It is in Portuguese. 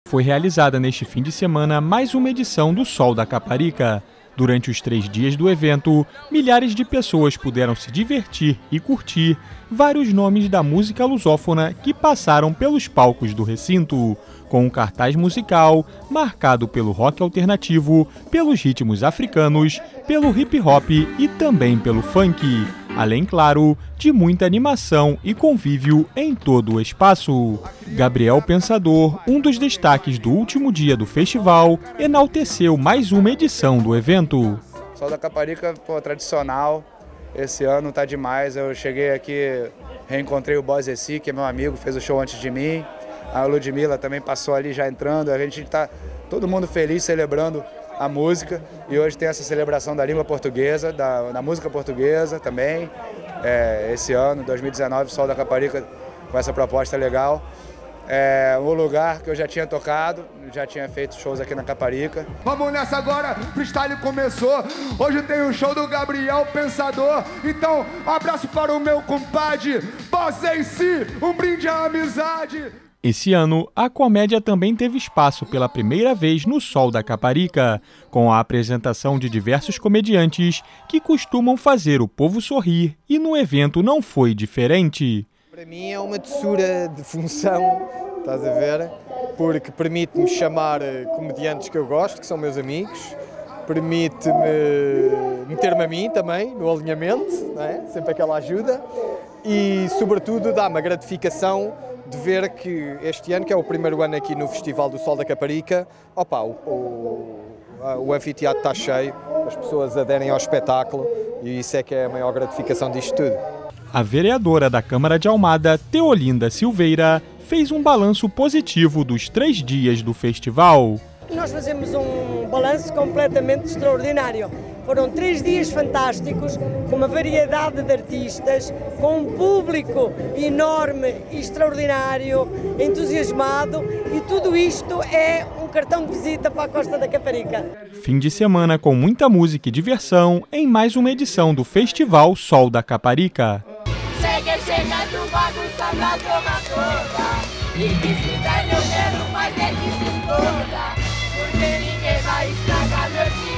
Foi realizada neste fim de semana mais uma edição do Sol da Caparica. Durante os 3 dias do evento, milhares de pessoas puderam se divertir e curtir vários nomes da música lusófona que passaram pelos palcos do recinto, com um cartaz musical marcado pelo rock alternativo, pelos ritmos africanos, pelo hip-hop e também pelo funk. Além, claro, de muita animação e convívio em todo o espaço. Gabriel Pensador, um dos destaques do último dia do festival, enalteceu mais uma edição do evento. Sol da Caparica, tradicional, esse ano tá demais. Eu cheguei aqui, reencontrei o Boss Essi, que é meu amigo, fez o show antes de mim. A Ludmilla também passou ali já entrando, a gente tá todo mundo feliz celebrando a música, e hoje tem essa celebração da língua portuguesa, da música portuguesa também. Esse ano, 2019, Sol da Caparica, com essa proposta legal. Um lugar que eu já tinha tocado, já tinha feito shows aqui na Caparica. Vamos nessa agora, o freestyle começou. Hoje tem o show do Gabriel Pensador. Então, um abraço para o meu compadre, Boss Essi, um brinde à amizade. Esse ano, a comédia também teve espaço pela primeira vez no Sol da Caparica, com a apresentação de diversos comediantes que costumam fazer o povo sorrir, e no evento não foi diferente. Para mim é uma doçura de função, estás a ver? Porque permite-me chamar comediantes que eu gosto, que são meus amigos, permite-me meter-me a mim também no alinhamento, não é? Sempre aquela ajuda, e sobretudo dá-me a gratificação de ver que este ano, que é o primeiro ano aqui no Festival do Sol da Caparica, o anfiteatro está cheio, as pessoas aderem ao espetáculo, e isso é que é a maior gratificação disto tudo. A vereadora da Câmara de Almada, Teolinda Silveira, fez um balanço positivo dos 3 dias do festival. Nós fazemos um balanço completamente extraordinário. Foram 3 dias fantásticos, com uma variedade de artistas, com um público enorme e extraordinário, entusiasmado, e tudo isto é um cartão de visita para a Costa da Caparica. Fim de semana com muita música e diversão em mais uma edição do Festival Sol da Caparica. Chegando bagunça pra tomar toda, e que se der eu quero mais é que se exploda, porque ninguém vai estragar meu dia.